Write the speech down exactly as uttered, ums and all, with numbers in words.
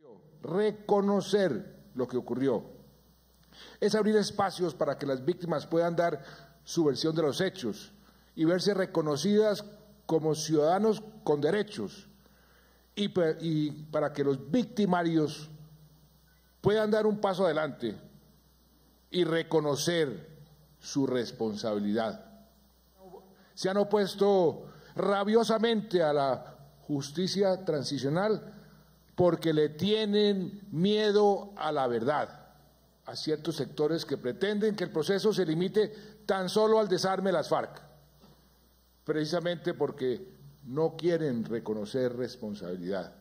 Reconocer lo que ocurrió es abrir espacios para que las víctimas puedan dar su versión de los hechos y verse reconocidas como ciudadanos con derechos, y, y para que los victimarios puedan dar un paso adelante y reconocer su responsabilidad. Se han opuesto rabiosamente a la justicia transicional porque le tienen miedo a la verdad, a ciertos sectores que pretenden que el proceso se limite tan solo al desarme de las FARC, precisamente porque no quieren reconocer responsabilidad.